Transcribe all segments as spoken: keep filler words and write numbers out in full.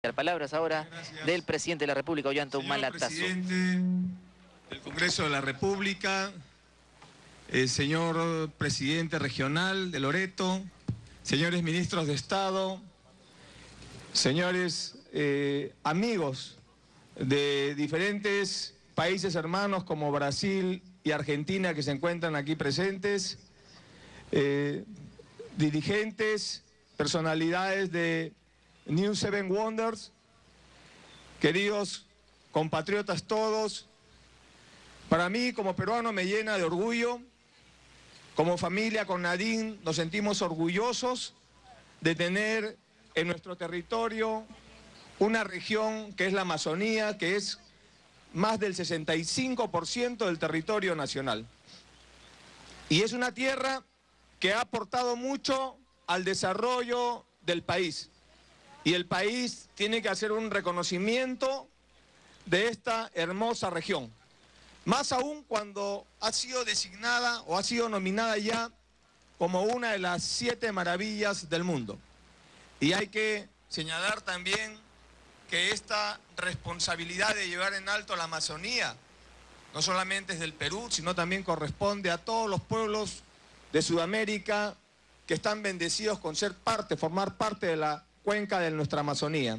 Palabras ahora Gracias. del presidente de la República, Ollanta Humala Señor Tasso. presidente del Congreso de la República, el señor presidente regional de Loreto, señores ministros de Estado, señores eh, amigos de diferentes países hermanos como Brasil y Argentina que se encuentran aquí presentes, eh, dirigentes, personalidades de New Seven Wonders, queridos compatriotas todos, para mí como peruano me llena de orgullo, como familia con Nadine nos sentimos orgullosos de tener en nuestro territorio una región que es la Amazonía, que es más del sesenta y cinco por ciento del territorio nacional. Y es una tierra que ha aportado mucho al desarrollo del país. Y el país tiene que hacer un reconocimiento de esta hermosa región. Más aún cuando ha sido designada o ha sido nominada ya como una de las siete maravillas del mundo. Y hay que señalar también que esta responsabilidad de llevar en alto la Amazonía no solamente es del Perú, sino también corresponde a todos los pueblos de Sudamérica que están bendecidos con ser parte, formar parte de la cuenca de nuestra Amazonía.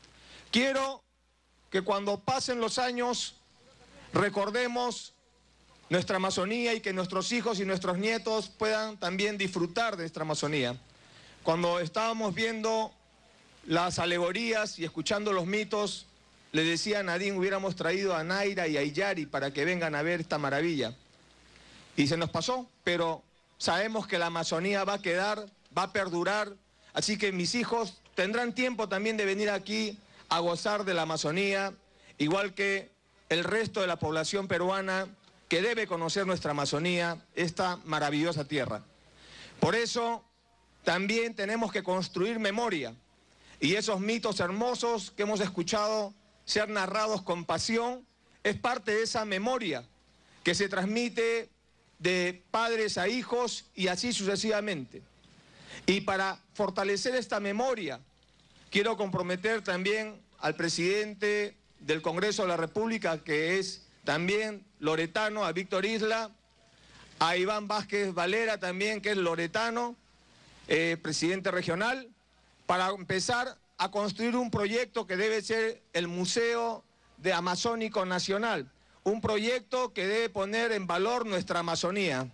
Quiero que cuando pasen los años recordemos nuestra Amazonía y que nuestros hijos y nuestros nietos puedan también disfrutar de nuestra Amazonía. Cuando estábamos viendo las alegorías y escuchando los mitos, le decía a Nadine, hubiéramos traído a Naira y a Iyari para que vengan a ver esta maravilla. Y se nos pasó, pero sabemos que la Amazonía va a quedar, va a perdurar, así que mis hijos tendrán tiempo también de venir aquí a gozar de la Amazonía, igual que el resto de la población peruana que debe conocer nuestra Amazonía, esta maravillosa tierra. Por eso también tenemos que construir memoria y esos mitos hermosos que hemos escuchado ser narrados con pasión es parte de esa memoria que se transmite de padres a hijos y así sucesivamente. Y para fortalecer esta memoria, quiero comprometer también al presidente del Congreso de la República, que es también loretano, a Víctor Isla, a Iván Vázquez Valera también, que es loretano, eh, presidente regional, para empezar a construir un proyecto que debe ser el Museo de Amazónico Nacional, un proyecto que debe poner en valor nuestra Amazonía.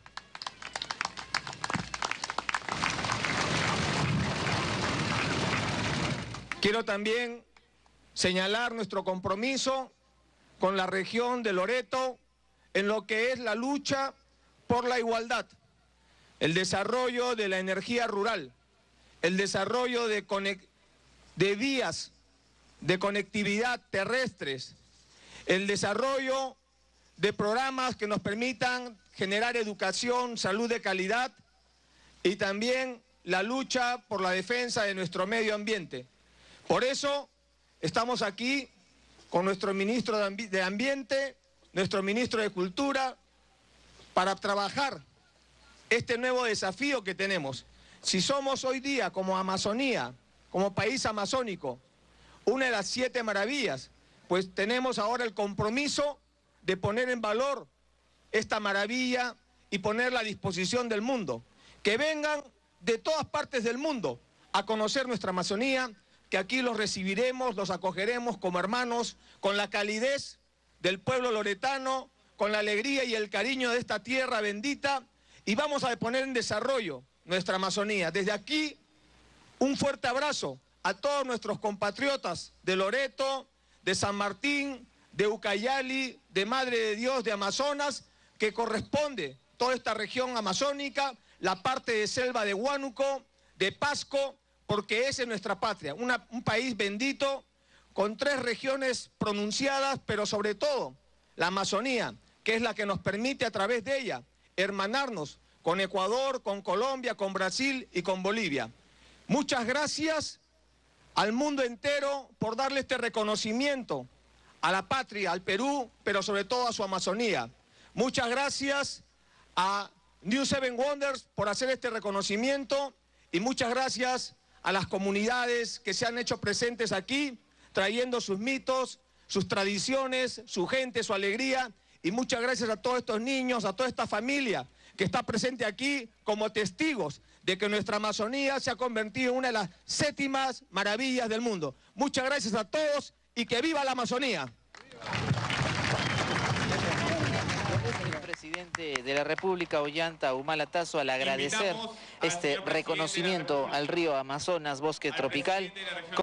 Quiero también señalar nuestro compromiso con la región de Loreto en lo que es la lucha por la igualdad, el desarrollo de la energía rural, el desarrollo de, de vías de conectividad terrestres, el desarrollo de programas que nos permitan generar educación, salud de calidad y también la lucha por la defensa de nuestro medio ambiente. Por eso estamos aquí con nuestro ministro de Ambiente, nuestro ministro de Cultura, para trabajar este nuevo desafío que tenemos. Si somos hoy día como Amazonía, como país amazónico, una de las siete maravillas, pues tenemos ahora el compromiso de poner en valor esta maravilla y ponerla a disposición del mundo. Que vengan de todas partes del mundo a conocer nuestra Amazonía, que aquí los recibiremos, los acogeremos como hermanos, con la calidez del pueblo loretano, con la alegría y el cariño de esta tierra bendita, y vamos a poner en desarrollo nuestra Amazonía. Desde aquí, un fuerte abrazo a todos nuestros compatriotas de Loreto, de San Martín, de Ucayali, de Madre de Dios, de Amazonas, que corresponde toda esta región amazónica, la parte de selva de Huánuco, de Pasco, porque esa es nuestra patria, una, un país bendito, con tres regiones pronunciadas, pero sobre todo la Amazonía, que es la que nos permite a través de ella hermanarnos con Ecuador, con Colombia, con Brasil y con Bolivia. Muchas gracias al mundo entero por darle este reconocimiento a la patria, al Perú, pero sobre todo a su Amazonía. Muchas gracias a New Seven Wonders por hacer este reconocimiento y muchas gracias a las comunidades que se han hecho presentes aquí, trayendo sus mitos, sus tradiciones, su gente, su alegría. Y muchas gracias a todos estos niños, a toda esta familia que está presente aquí como testigos de que nuestra Amazonía se ha convertido en una de las séptimas maravillas del mundo. Muchas gracias a todos y que viva la Amazonía. El presidente de la República, Ollanta Humala Tasso, al agradecer este reconocimiento al río Amazonas, bosque tropical.